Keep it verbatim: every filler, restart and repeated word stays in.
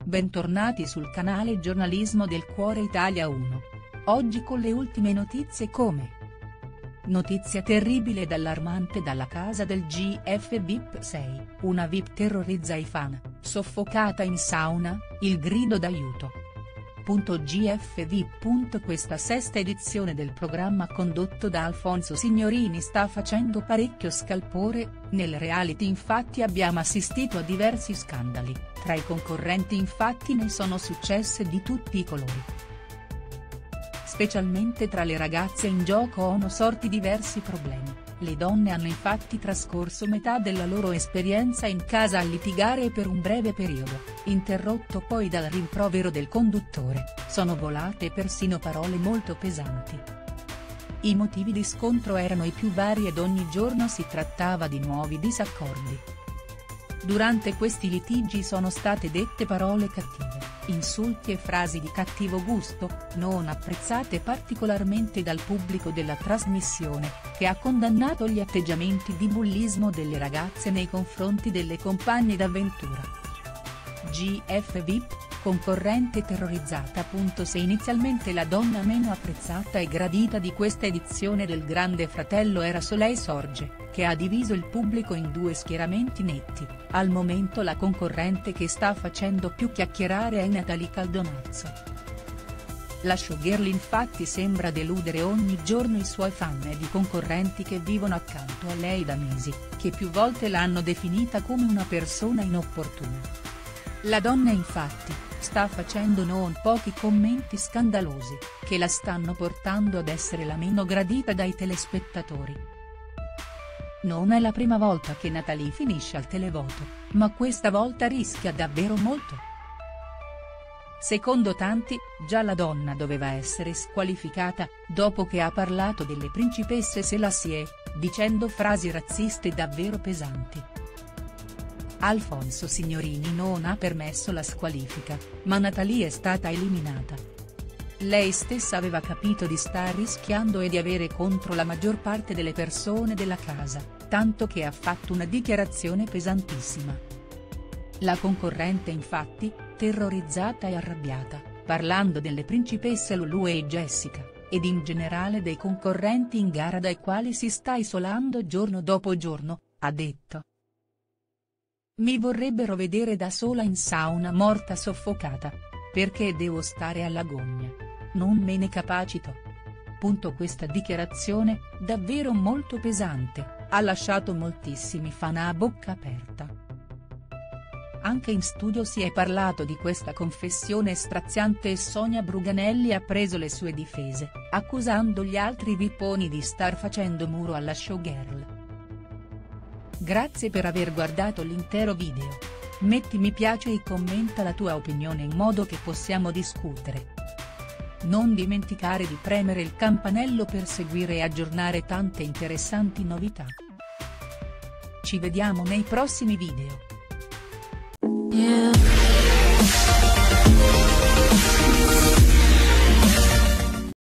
Bentornati sul canale Giornalismo del Cuore Italia uno. Oggi con le ultime notizie come: notizia terribile ed allarmante dalla casa del G F V I P sei, una V I P terrorizza i fan, soffocata in sauna, il grido d'aiuto. G F V I P. Questa sesta edizione del programma condotto da Alfonso Signorini sta facendo parecchio scalpore. Nel reality infatti abbiamo assistito a diversi scandali, tra i concorrenti infatti ne sono successe di tutti i colori. Specialmente tra le ragazze in gioco hanno sorti diversi problemi. Le donne hanno infatti trascorso metà della loro esperienza in casa a litigare e per un breve periodo, interrotto poi dal rimprovero del conduttore, sono volate persino parole molto pesanti. I motivi di scontro erano i più vari ed ogni giorno si trattava di nuovi disaccordi. Durante questi litigi sono state dette parole cattive, insulti e frasi di cattivo gusto, non apprezzate particolarmente dal pubblico della trasmissione, che ha condannato gli atteggiamenti di bullismo delle ragazze nei confronti delle compagne d'avventura. G F V I P, concorrente terrorizzata. Se inizialmente la donna meno apprezzata e gradita di questa edizione del Grande Fratello era Soleil Sorge, che ha diviso il pubblico in due schieramenti netti, al momento la concorrente che sta facendo più chiacchierare è Natalie Caldonazzo. La showgirl infatti sembra deludere ogni giorno i suoi fan ed i concorrenti che vivono accanto a lei da mesi, che più volte l'hanno definita come una persona inopportuna. La donna infatti, sta facendo non pochi commenti scandalosi, che la stanno portando ad essere la meno gradita dai telespettatori. Non è la prima volta che Natalie finisce al televoto, ma questa volta rischia davvero molto. Secondo tanti, già la donna doveva essere squalificata, dopo che ha parlato delle principesse Selassie, dicendo frasi razziste davvero pesanti. Alfonso Signorini non ha permesso la squalifica, ma Natalie è stata eliminata. Lei stessa aveva capito di star rischiando e di avere contro la maggior parte delle persone della casa, tanto che ha fatto una dichiarazione pesantissima. La concorrente infatti, terrorizzata e arrabbiata, parlando delle principesse Lulu e Jessica, ed in generale dei concorrenti in gara dai quali si sta isolando giorno dopo giorno, ha detto: "Mi vorrebbero vedere da sola in sauna morta soffocata. Perché devo stare all'agonia? Non me ne capacito." Questa dichiarazione, davvero molto pesante, ha lasciato moltissimi fan a bocca aperta. Anche in studio si è parlato di questa confessione straziante e Sonia Bruganelli ha preso le sue difese, accusando gli altri viponi di star facendo muro alla showgirl. Grazie per aver guardato l'intero video. Metti mi piace e commenta la tua opinione in modo che possiamo discutere. Non dimenticare di premere il campanello per seguire e aggiornare tante interessanti novità. Ci vediamo nei prossimi video. Yeah.